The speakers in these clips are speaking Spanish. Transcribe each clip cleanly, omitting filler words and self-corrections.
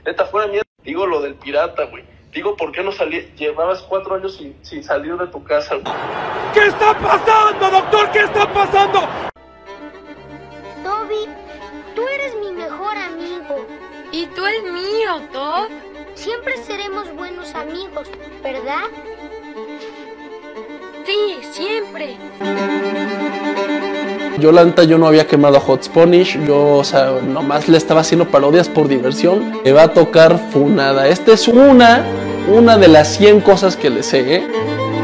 Neta, fuera mierda. Digo lo del pirata, güey. Digo, ¿por qué no salí? Llevabas 4 años sin salir de tu casa, güey. ¿Qué está pasando, doctor? ¿Qué está pasando? Toby, tú eres mi mejor amigo. Y tú el mío, Todd. Siempre seremos buenos amigos, ¿verdad? Sí, siempre. Yo no había quemado a Hot Spanish. Yo, o sea, nomás le estaba haciendo parodias por diversión. Me va a tocar funada. Esta es una de las 100 cosas que le sé, ¿eh?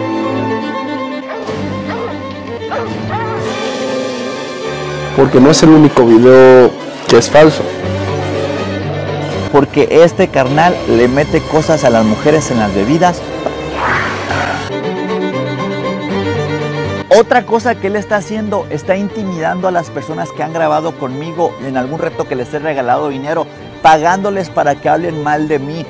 Porque no es el único video que es falso. Porque este carnal le mete cosas a las mujeres en las bebidas. Otra cosa que él está haciendo, está intimidando a las personas que han grabado conmigo en algún reto que les he regalado dinero, pagándoles para que hablen mal de mí.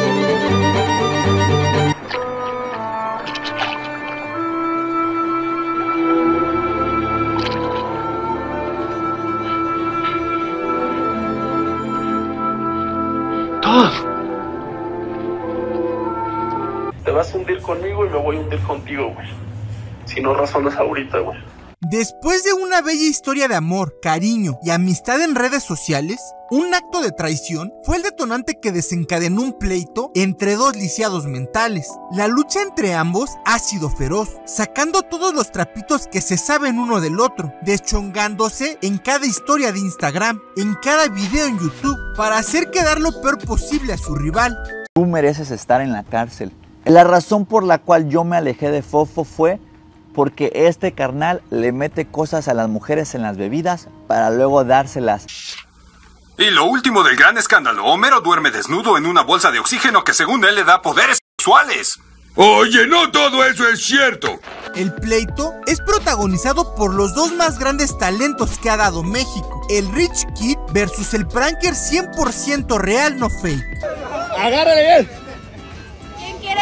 Te vas a hundir conmigo y me voy a hundir contigo, güey. Si no razonas ahorita, güey. Después de una bella historia de amor, cariño y amistad en redes sociales, un acto de traición fue el detonante que desencadenó un pleito entre dos lisiados mentales. La lucha entre ambos ha sido feroz, sacando todos los trapitos que se saben uno del otro, deschongándose en cada historia de Instagram, en cada video en YouTube, para hacer quedar lo peor posible a su rival. Tú mereces estar en la cárcel. La razón por la cual yo me alejé de Fofo fue porque este carnal le mete cosas a las mujeres en las bebidas para luego dárselas. Y lo último del gran escándalo, Homero duerme desnudo en una bolsa de oxígeno que según él le da poderes sexuales. Oye, no todo eso es cierto. El pleito es protagonizado por los dos más grandes talentos que ha dado México, el Rich Kid versus el pranker 100% real, no fake. ¡Agárrale bien! ¿Quién quiere?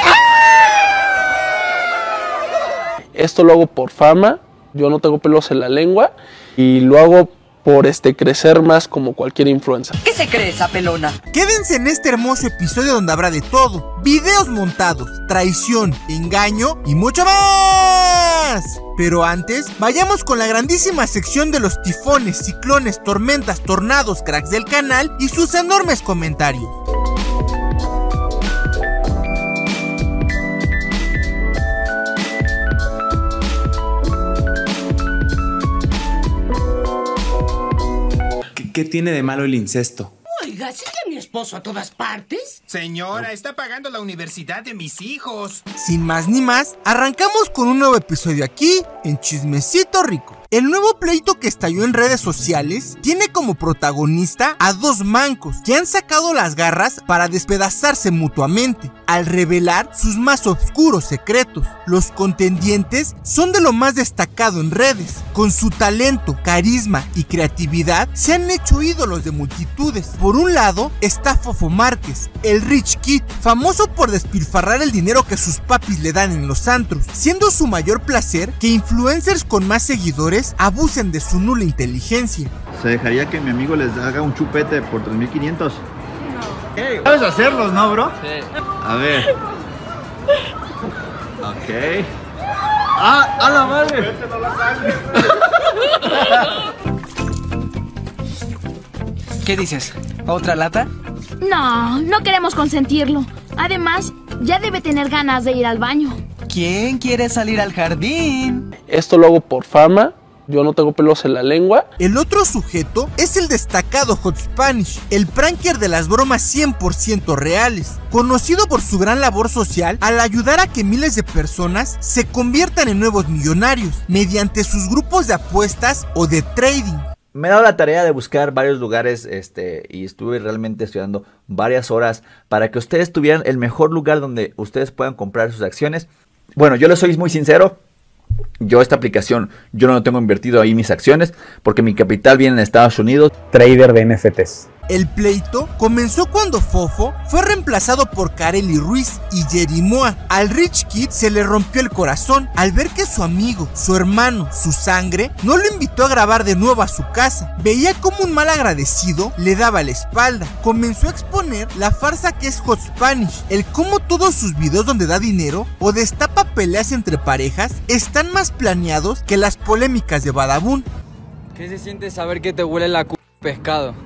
Esto lo hago por fama, yo no tengo pelos en la lengua y lo hago por crecer más como cualquier influencer. ¿Qué se cree esa pelona? Quédense en este hermoso episodio donde habrá de todo: videos montados, traición, engaño y mucho más. Pero antes, vayamos con la grandísima sección de los tifones, ciclones, tormentas, tornados, cracks del canal y sus enormes comentarios. ¿Qué tiene de malo el incesto? Oiga, ¿sigue mi esposo a todas partes? Señora, está pagando la universidad de mis hijos. Sin más ni más, arrancamos con un nuevo episodio aquí, en Chismecito Rico. El nuevo pleito que estalló en redes sociales tiene como protagonista a dos mancos que han sacado las garras para despedazarse mutuamente, al revelar sus más oscuros secretos. Los contendientes son de lo más destacado en redes. Con su talento, carisma y creatividad se han hecho ídolos de multitudes. Por un lado está Fofo Márquez, el Rich Kid, famoso por despilfarrar el dinero que sus papis le dan en los antros, siendo su mayor placer que influencers con más seguidores abusen de su nula inteligencia. ¿Se dejaría que mi amigo les haga un chupete por 3,500? No. ¿Sabes hacerlos, no, bro? Sí. A ver. Ok. ¡Ah! ¡A la madre! ¿Qué dices? ¿Otra lata? No, no queremos consentirlo. Además, ya debe tener ganas de ir al baño. ¿Quién quiere salir al jardín? Esto lo hago por fama, yo no tengo pelos en la lengua. El otro sujeto es el destacado Hot Spanish, el pranker de las bromas 100% reales, conocido por su gran labor social al ayudar a que miles de personas se conviertan en nuevos millonarios mediante sus grupos de apuestas o de trading. Me he dado la tarea de buscar varios lugares y estuve realmente estudiando varias horas para que ustedes tuvieran el mejor lugar donde ustedes puedan comprar sus acciones. Bueno, yo les soy muy sincero, yo esta aplicación, yo no tengo invertido ahí mis acciones porque mi capital viene en Estados Unidos. Trader de NFTs. El pleito comenzó cuando Fofo fue reemplazado por Kareli Ruiz y Jerimoa. Al Rich Kid se le rompió el corazón al ver que su amigo, su hermano, su sangre, no lo invitó a grabar de nuevo a su casa. Veía como un mal agradecido le daba la espalda. Comenzó a exponer la farsa que es Hot Spanish, el cómo todos sus videos donde da dinero o destapa peleas entre parejas están más planeados que las polémicas de Badabun. ¿Qué se siente saber que te huele la pescado?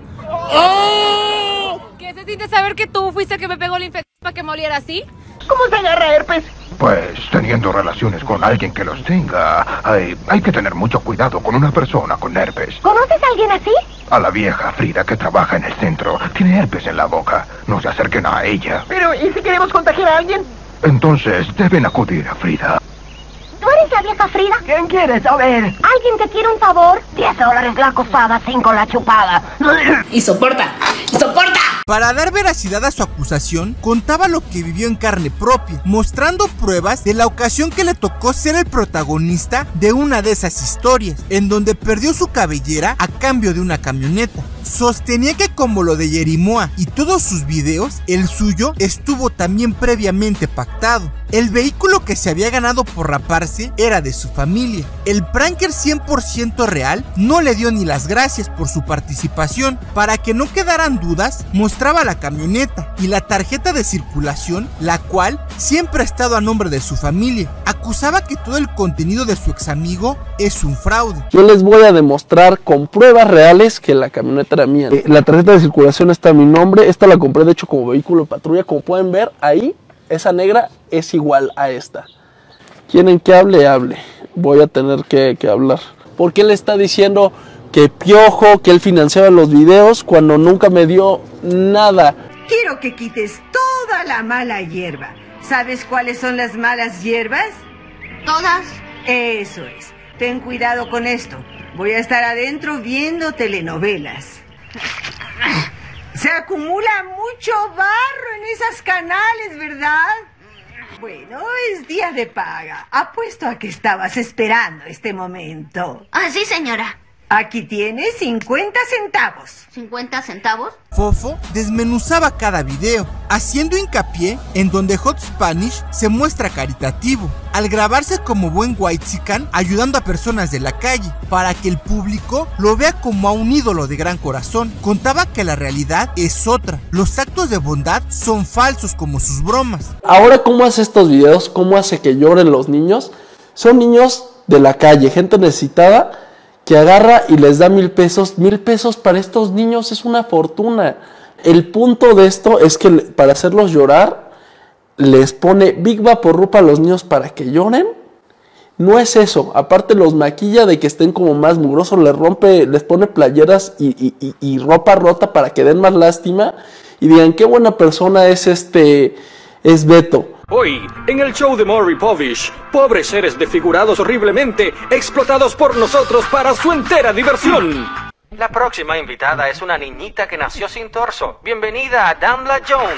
¡Oh! ¿Qué se siente saber que tú fuiste el que me pegó la infección para que me oliera así? ¿Cómo se agarra herpes? Pues teniendo relaciones con alguien que los tenga. Hay que tener mucho cuidado con una persona con herpes. ¿Conoces a alguien así? A la vieja Frida que trabaja en el centro. Tiene herpes en la boca. No se acerquen a ella. Pero, ¿y si queremos contagiar a alguien? Entonces deben acudir a Frida. ¿Tú eres la vieja Frida? ¿Quién quieres? A ver. ¿Alguien te quiere un favor? $10 la acosada, 5 la chupada. Y soporta, soporta. Para dar veracidad a su acusación, contaba lo que vivió en carne propia, mostrando pruebas de la ocasión que le tocó ser el protagonista de una de esas historias, en donde perdió su cabellera a cambio de una camioneta. Sostenía que como lo de Jerimoa y todos sus videos, el suyo estuvo también previamente pactado. El vehículo que se había ganado por raparse era de su familia. El pranker 100% real no le dio ni las gracias por su participación. Para que no quedaran dudas, mostraba la camioneta y la tarjeta de circulación, la cual siempre ha estado a nombre de su familia. Acusaba que todo el contenido de su ex amigo es un fraude. Yo les voy a demostrar con pruebas reales que la camioneta era mía. La tarjeta de circulación está a mi nombre. Esta la compré de hecho como vehículo de patrulla. Como pueden ver ahí, esa negra es igual a esta. ¿Quieren que hable? Hable. Voy a tener que hablar. Porque él está diciendo que Piojo, que él financiaba los videos cuando nunca me dio nada. Quiero que quites toda la mala hierba. ¿Sabes cuáles son las malas hierbas? ¿Todas? Eso es. Ten cuidado con esto. Voy a estar adentro viendo telenovelas. Se acumula mucho barro en esas canales, ¿verdad? Bueno, es día de paga. Apuesto a que estabas esperando este momento. Ah, sí, señora. Aquí tienes 50 centavos. ¿50 centavos? Fofo desmenuzaba cada video, haciendo hincapié en donde Hot Spanish se muestra caritativo, al grabarse como buen whitezican ayudando a personas de la calle, para que el público lo vea como a un ídolo de gran corazón. Contaba que la realidad es otra, los actos de bondad son falsos como sus bromas. Ahora, ¿cómo hace estos videos? ¿Cómo hace que lloren los niños? Son niños de la calle, gente necesitada, que agarra y les da $1,000. $1,000 para estos niños es una fortuna. El punto de esto es que para hacerlos llorar, les pone Big Vaporub a los niños para que lloren. No es eso, aparte los maquilla de que estén como más mugrosos, les pone playeras y ropa rota para que den más lástima y digan qué buena persona es Beto. Hoy, en el show de Maury Povich, pobres seres desfigurados horriblemente, explotados por nosotros para su entera diversión. La próxima invitada es una niñita que nació sin torso. Bienvenida a Damla Jones.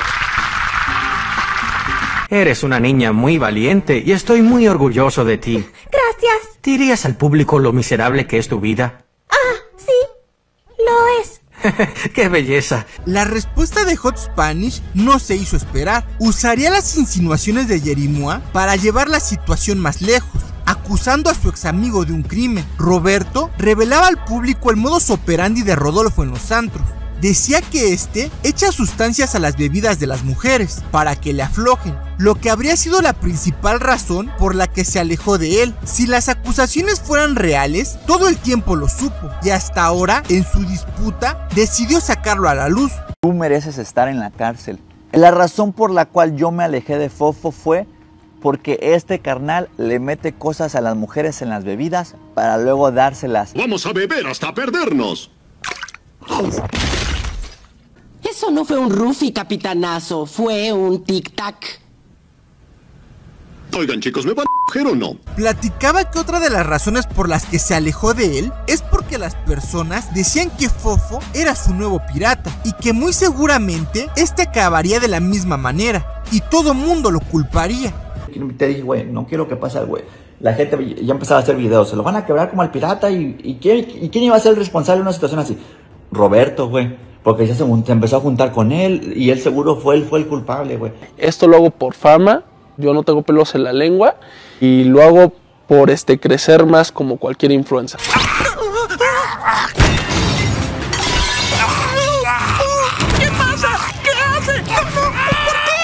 Eres una niña muy valiente y estoy muy orgulloso de ti. Gracias. ¿Dirías al público lo miserable que es tu vida? Ah, sí, lo es. ¡Qué belleza! La respuesta de Hot Spanish no se hizo esperar. Usaría las insinuaciones de Jerimoa para llevar la situación más lejos, acusando a su ex amigo de un crimen. Roberto revelaba al público el modus operandi de Rodolfo en los antros. Decía que echa sustancias a las bebidas de las mujeres para que le aflojen, lo que habría sido la principal razón por la que se alejó de él. Si las acusaciones fueran reales, todo el tiempo lo supo y hasta ahora, en su disputa, decidió sacarlo a la luz. Tú mereces estar en la cárcel. La razón por la cual yo me alejé de Fofo fue porque este carnal le mete cosas a las mujeres en las bebidas para luego dárselas. Vamos a beber hasta perdernos. Eso no fue un rufi, capitanazo, fue un tic-tac. Oigan, chicos, ¿me van a coger o no? Platicaba que otra de las razones por las que se alejó de él es porque las personas decían que Fofo era su nuevo pirata y que muy seguramente acabaría de la misma manera y todo mundo lo culparía. Te dije, güey, no quiero que pase al güey. La gente ya empezaba a hacer videos, se lo van a quebrar como al pirata y ¿quién iba a ser el responsable de una situación así? Roberto, güey. Porque ya se empezó a juntar con él y él seguro fue el culpable, güey. Esto lo hago por fama, yo no tengo pelos en la lengua y lo hago por crecer más como cualquier influencer. ¿Qué pasa? ¿Qué hace? ¿Por qué?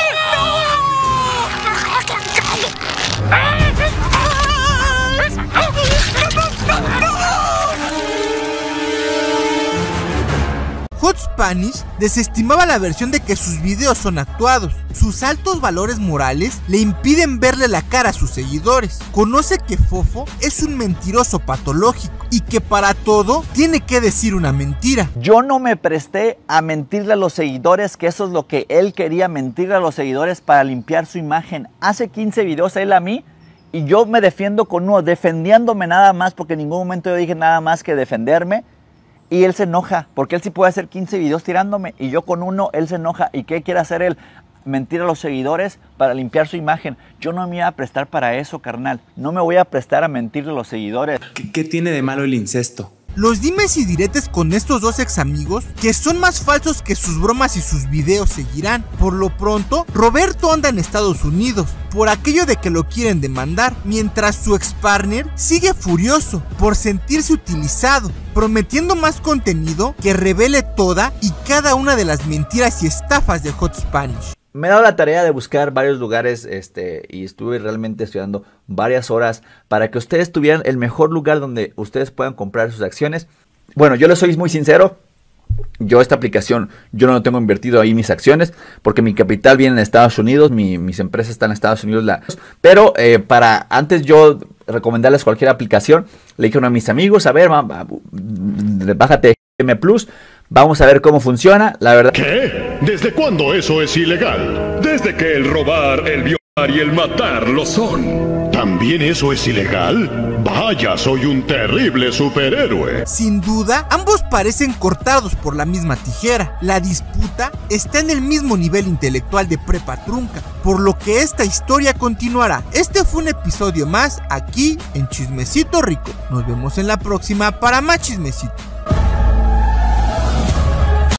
Hot Spanish desestimaba la versión de que sus videos son actuados. Sus altos valores morales le impiden verle la cara a sus seguidores. Conoce que Fofo es un mentiroso patológico y que para todo tiene que decir una mentira. Yo no me presté a mentirle a los seguidores, que eso es lo que él quería, mentirle a los seguidores para limpiar su imagen. Hace 15 videos él a mí y yo me defiendo con uno, defendiéndome nada más, porque en ningún momento yo dije nada más que defenderme. Y él se enoja, porque él sí puede hacer 15 videos tirándome y yo con uno, él se enoja. ¿Y qué quiere hacer él? Mentir a los seguidores para limpiar su imagen. Yo no me iba a prestar para eso, carnal. No me voy a prestar a mentirle a los seguidores. ¿Qué tiene de malo el incesto? Los dimes y diretes con estos dos ex amigos, que son más falsos que sus bromas y sus videos, seguirán. Por lo pronto, Roberto anda en Estados Unidos por aquello de que lo quieren demandar, mientras su ex partner sigue furioso por sentirse utilizado, prometiendo más contenido que revele toda y cada una de las mentiras y estafas de Hot Spanish. Me he dado la tarea de buscar varios lugares y estuve realmente estudiando varias horas para que ustedes tuvieran el mejor lugar donde ustedes puedan comprar sus acciones. Bueno, yo les soy muy sincero, yo esta aplicación, yo no tengo invertido ahí mis acciones porque mi capital viene en Estados Unidos, mis empresas están en Estados Unidos. Pero para antes yo recomendarles cualquier aplicación, le dije a mis amigos, a ver, bájate M Plus. Vamos a ver cómo funciona, la verdad. ¿Qué? ¿Desde cuándo eso es ilegal? Desde que el robar, el violar y el matar lo son. ¿También eso es ilegal? Vaya, soy un terrible superhéroe. Sin duda, ambos parecen cortados por la misma tijera. La disputa está en el mismo nivel intelectual de prepa trunca, por lo que esta historia continuará. Este fue un episodio más aquí en Chismecito Rico. Nos vemos en la próxima para más chismecito.